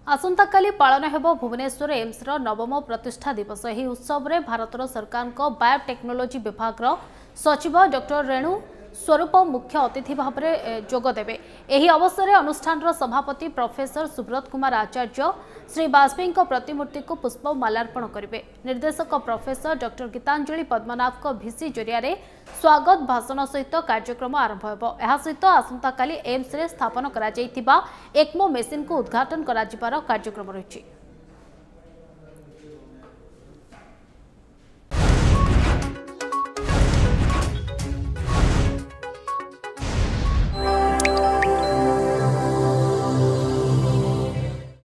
आसंता काली पालन हेबो भुवनेश्वर एम्स रो नवम प्रतिष्ठा दिवस। एही उत्सव रे भारत सरकार को बायोटेक्नोलोजी विभाग रो सचिव डॉक्टर रेणु स्वरूप मुख्य अतिथि भाव में जोगदेवे। एही अवसर में अनुष्ठान रो सभापति प्रोफेसर सुब्रत कुमार आचार्य श्री वाजपेयी को प्रतिमूर्ति को पुष्प माल्यार्पण करेंगे। निर्देशक प्रोफेसर डॉक्टर गीतांजलि पद्मनाभ को भिसी जरिया स्वागत भाषण सहित कार्यक्रम आरंभ होब। एहा सहित आसंता काली एम्स रे स्थापन करा जायतिबा एक्मो मेसिन को उद्घाटन करा जिबार कार्यक्रम रहिछि।